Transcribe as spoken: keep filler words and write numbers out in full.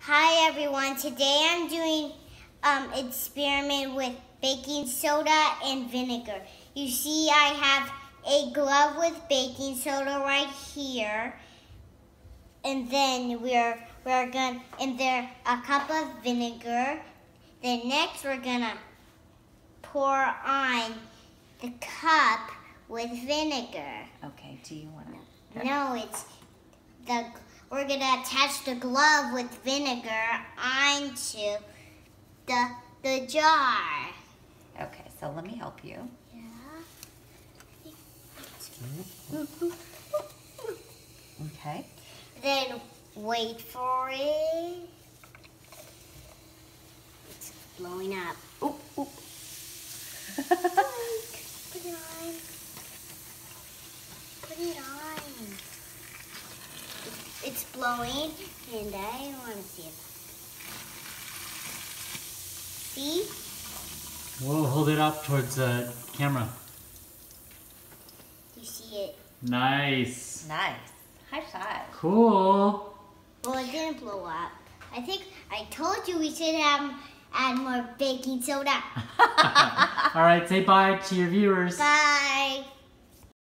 Hi everyone, today I'm doing um experiment with baking soda and vinegar. You see I have a glove with baking soda right here. And then we're we're gonna and there a cup of vinegar. Then next we're gonna pour on the cup with vinegar. Okay, do you wanna? No, it's the we're gonna attach the glove with vinegar onto the the jar. Okay, so let me help you. Yeah. Okay. Then wait for it. It's blowing up. Oop, oop. Put it on. Put it on. It's blowing, and I want to see it. See? Whoa, hold it up towards the camera. You see it? Nice. Nice. High five. Cool. Well, it didn't blow up. I think I told you we should have add more baking soda. All right, say bye to your viewers. Bye.